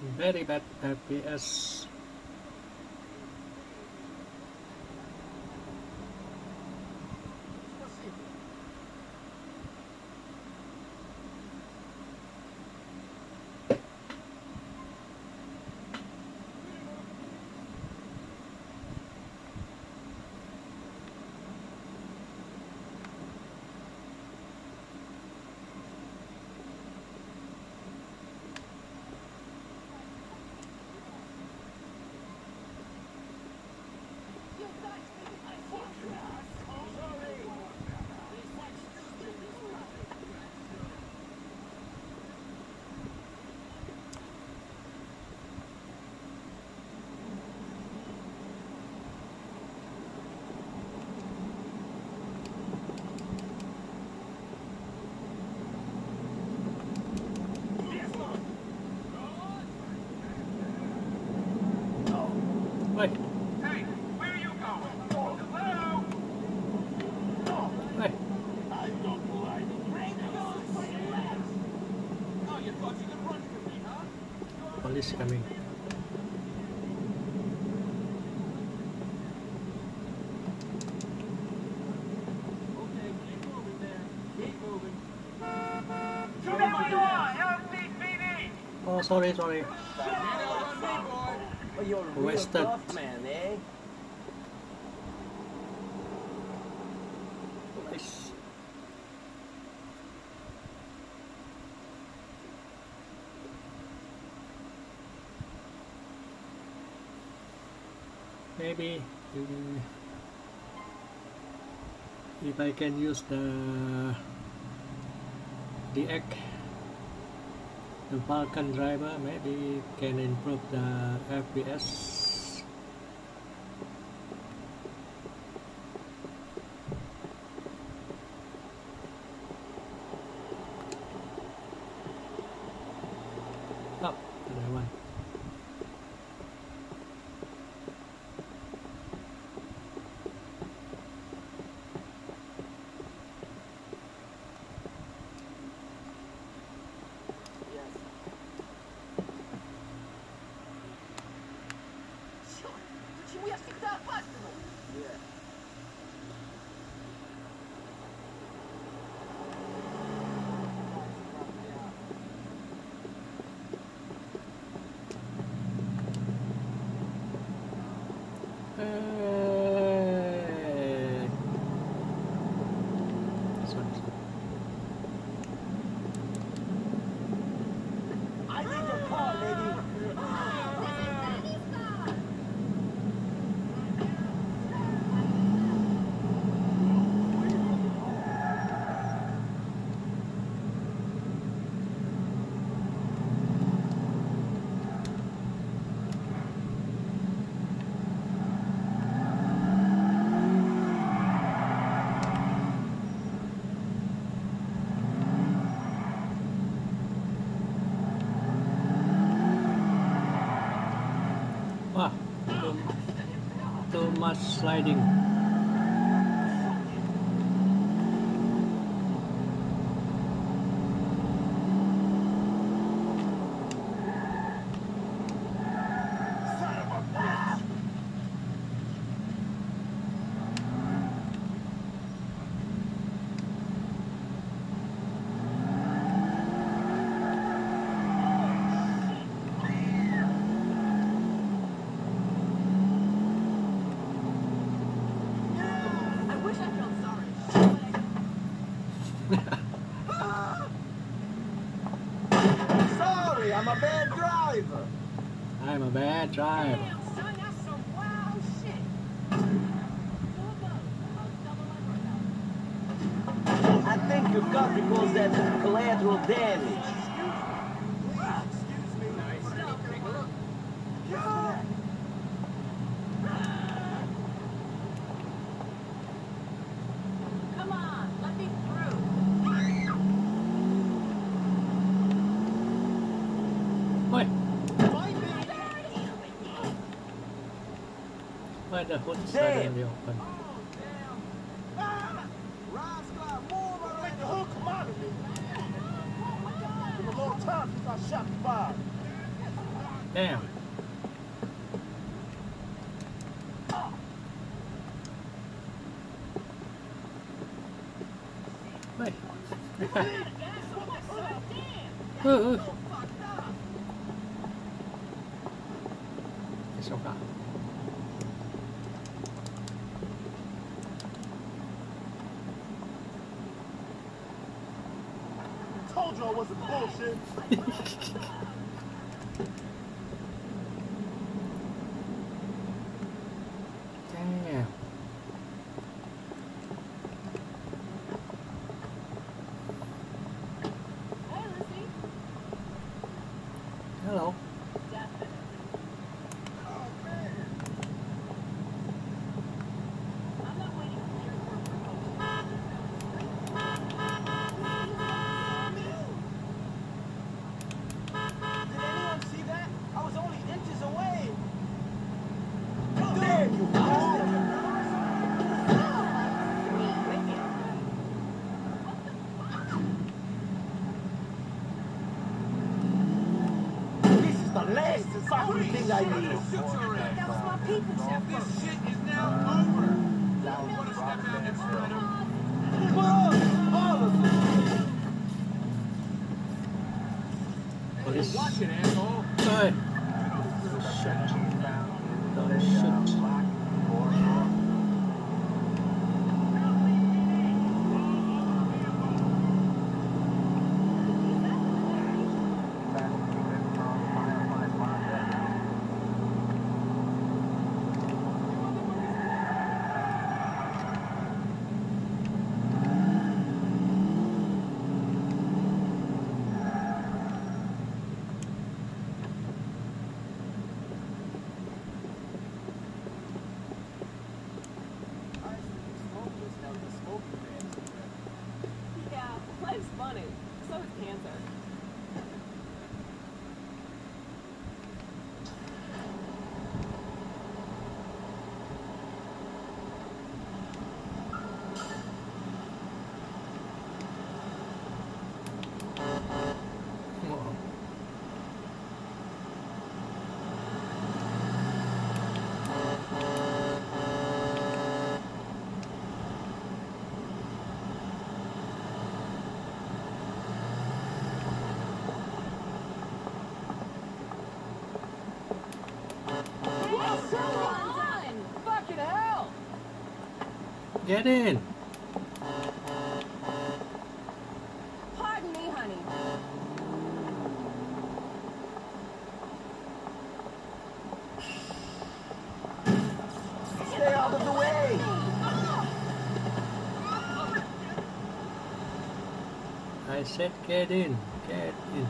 Very bad FPS. Wait. Hey, where are you going? Hello? Wait. I don't like Oh, you thought you could run from me, huh? Police coming. Okay, keep moving there. Keep moving. 291, LCPD! Oh, sorry. Can't outrun me, boy. Well, you're a real Wasted. tough man, eh? Police. Maybe if I can use the egg, the Falcon driver, maybe can improve the FPS. Oh, another one. Почему я всегда опаздываю? Hey. Sorry. I need your car, lady. Wow, too much sliding. Son of a bitch! I wish I felt sorry. Sorry, I'm a bad driver. I'm a bad driver. Damn, son, that's some wild shit. I think you got because that's collateral damage. Come on, let me through. Wait. Why the hood suddenly open? Make the hood come out of me. It's been a long time since I shot the fire. Damn. Wait. It's okay. Told you I wasn't bullshit. Damn. Hey, Lucy. Hello. Definitely. Oh, man. I'm not waiting for your work promotion. Did anyone see that? I was only inches away. There you go. This is the last fucking thing I need. That was my people, Chef. This shit is now over. You want to step out and spread them? Whoa, all of them. Police. Watch it, asshole. Hey. Shit. Oh, shit. Yeah, life's funny. So is cancer. Uh-oh. Hey, come on! Fucking hell! Get in. Pardon me, honey. Stay out of the way. I said get in. Get in.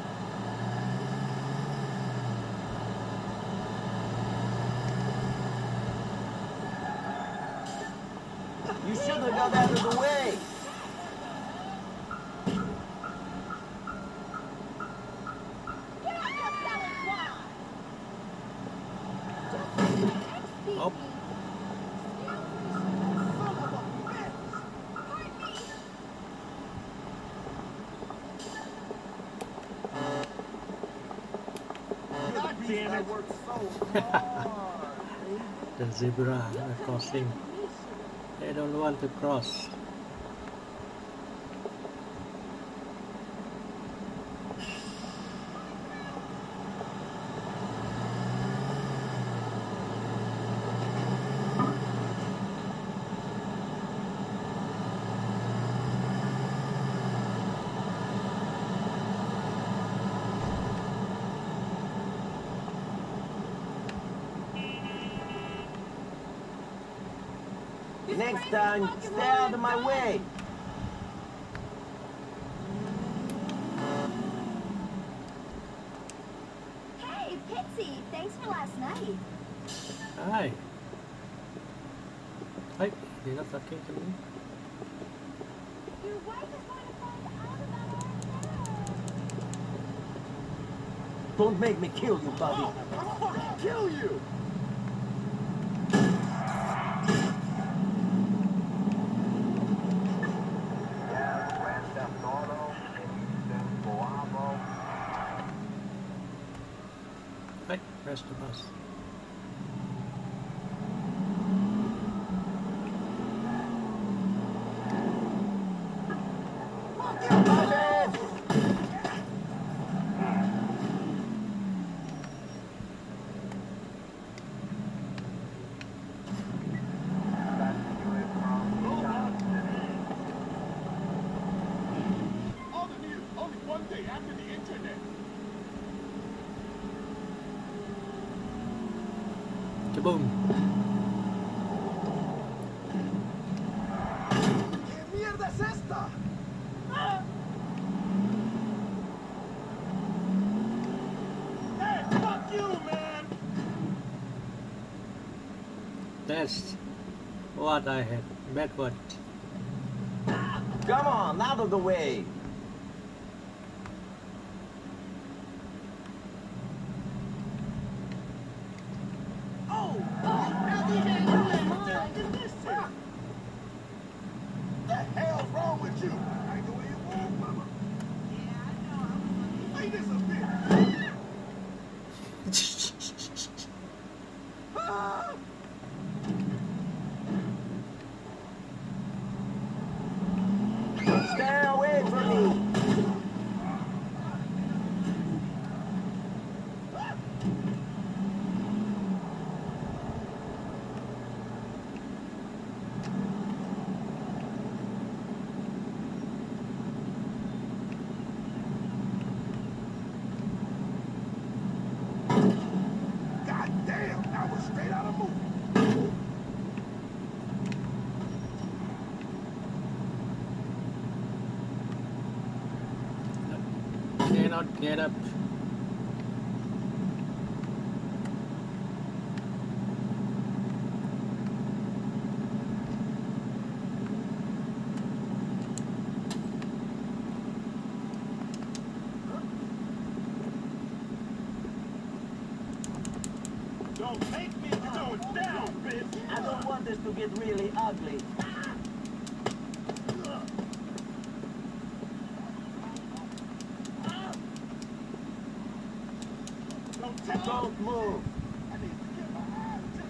You should have got out of the way. Get out there, salad squad! Oh. God damn it. Worked so hard. The zebra are crossing. They don't want to cross. Next time, stay out of my way. Hey, Pitsy, thanks for last night. Hi. Hi. You're not talking to me? Your wife is going to find out about our Don't make me kill you, buddy. I'll fucking kill you. Right, where's the bus? All the news, only one day after the internet. Kaboom! ¿Qué mierda es esta? Hey, fuck you, man! That's what I had. Backward. Come on, out of the way. Oh! What the hell's wrong with you? I like the way you move, mama. Yeah, I know. Wait this a bit. Ah! Stay away from me. God damn, that was straight out of movie. Cannot get up. Don't make me slow it down, bitch. I don't want this to get really ugly. Don't move. I need to get my eyes checked.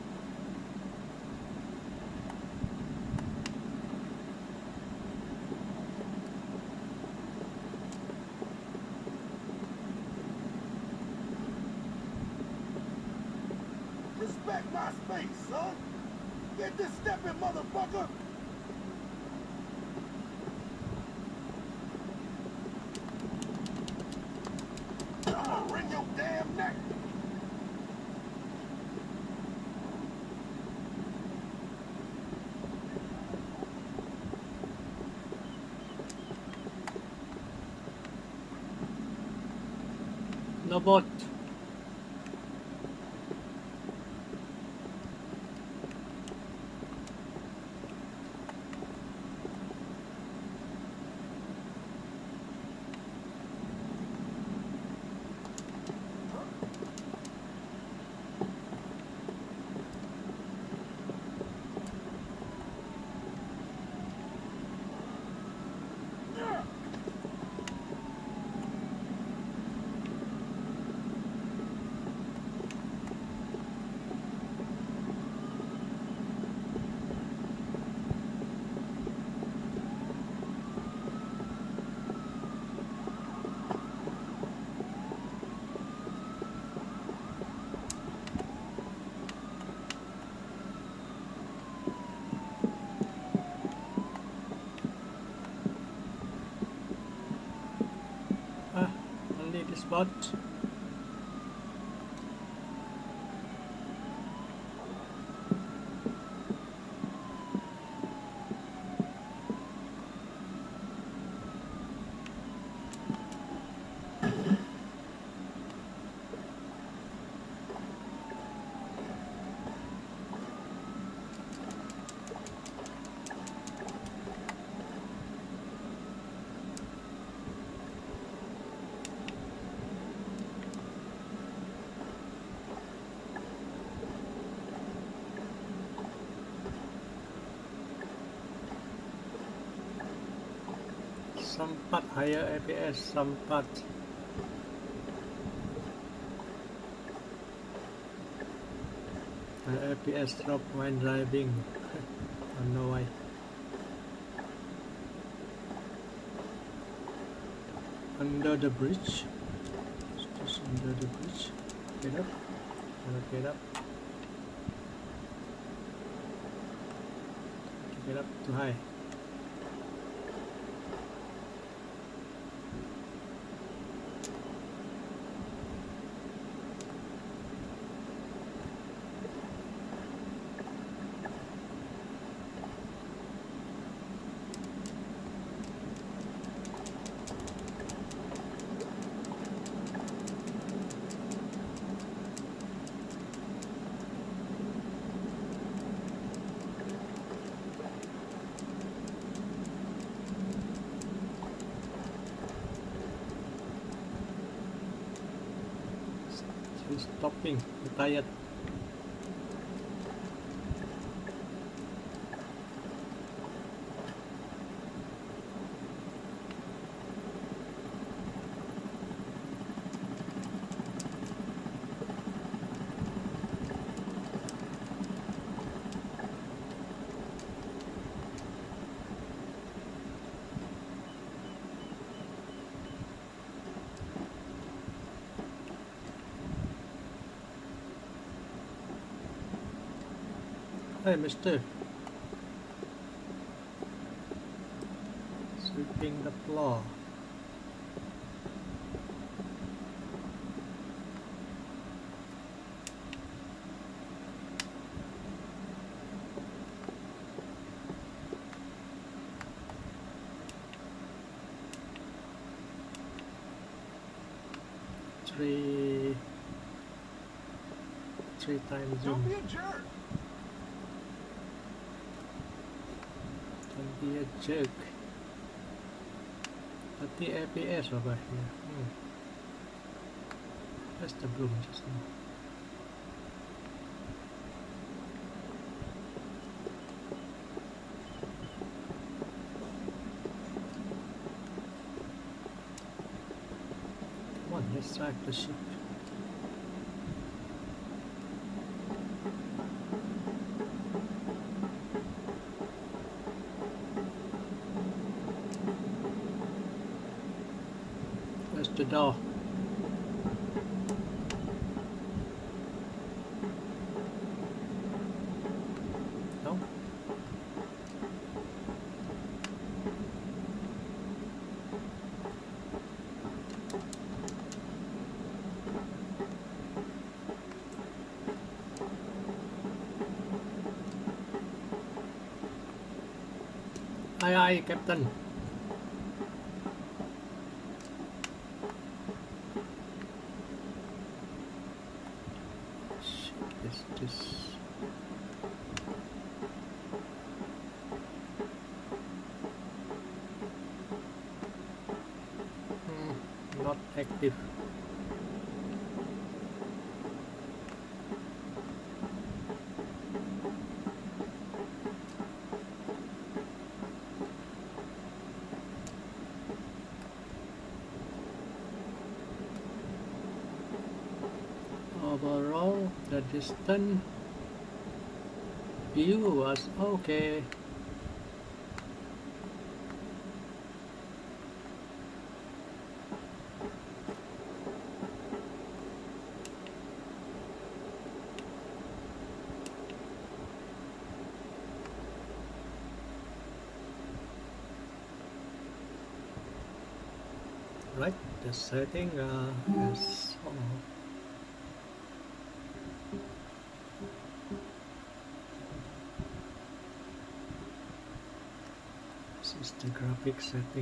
Respect my space, son. Get this stepping, motherfucker. I'm gonna wring your damn neck. No boat. Only this boat. Sempat higher APS, sempat My FPS drop when driving. I don't know why. Under the bridge. Just under the bridge. Get up. Get up. Get up too high. Stopping, tired. Hey, mister. Sweeping the floor. Three times zoom. Don't be a jerk. Don't be a jerk. 30 FPS over here. That's the bloom just now. Come on, let's track the ship. Where's the door? No? Aye aye, Captain. Not active. Overall, the distant view was okay. Right, the setting is this is the graphic setting.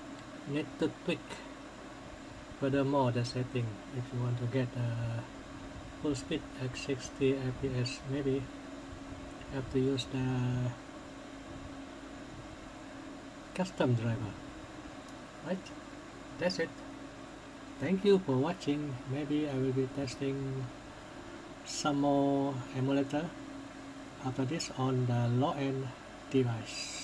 Need to tweak furthermore the setting if you want to get full speed at 60 fps. Maybe have to use the custom driver. Right, that's it. Thank you for watching. Maybe I will be testing some more emulator after this on the low-end device.